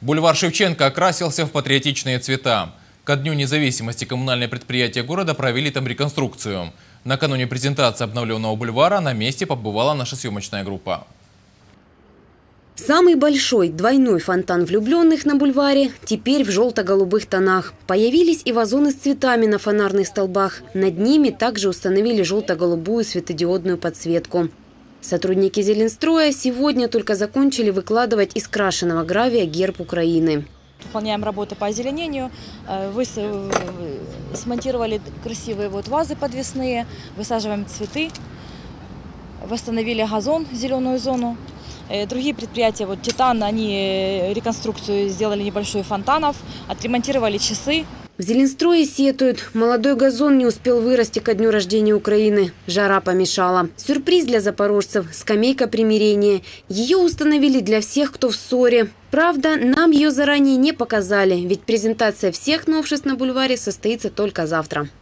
Бульвар Шевченко окрасился в патриотичные цвета. Ко Дню независимости коммунальные предприятия города провели там реконструкцию. Накануне презентации обновленного бульвара на месте побывала наша съемочная группа. Самый большой двойной фонтан влюбленных на бульваре теперь в желто-голубых тонах. Появились и вазоны с цветами на фонарных столбах. Над ними также установили желто-голубую светодиодную подсветку. Сотрудники Зеленстроя сегодня только закончили выкладывать из крашеного гравия герб Украины. Выполняем работы по озеленению, смонтировали красивые вазы подвесные, высаживаем цветы, восстановили газон, зеленую зону. Другие предприятия, Титан, они реконструкцию сделали небольшой фонтанов, отремонтировали часы. В Зеленстрое сетуют. Молодой газон не успел вырасти ко дню рождения Украины. Жара помешала. Сюрприз для запорожцев – скамейка примирения. Ее установили для всех, кто в ссоре. Правда, нам ее заранее не показали, ведь презентация всех новшеств на бульваре состоится только завтра.